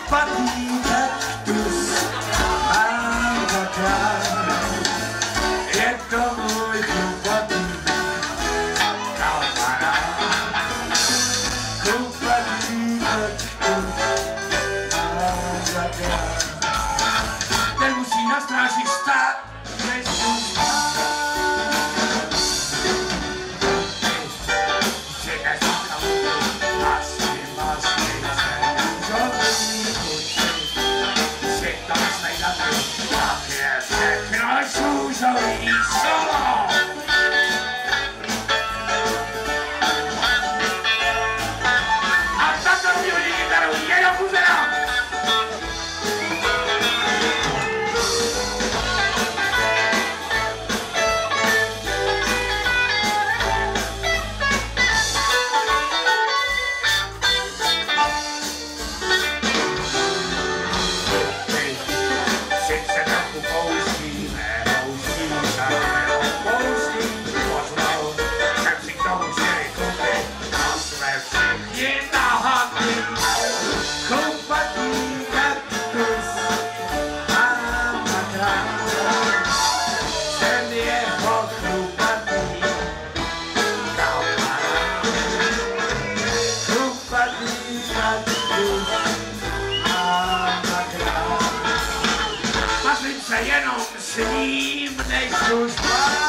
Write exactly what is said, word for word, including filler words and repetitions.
chlupatý kaktus mám tak rád. Je to můj chlupatý kamarád. Chlupatý kaktus mám tak rád. Ten musí na stráži stát, než tu spát. Růžový solo! A tato mi hodí kytaru jenom Buzerant! Sice trochu pouštíme, chlupatý kaktus mám tak rád. Jsem jeho chlupatý kamarád. Chlupatý kaktus mám tak rád. Maslím se jenom s ním, než tu spát.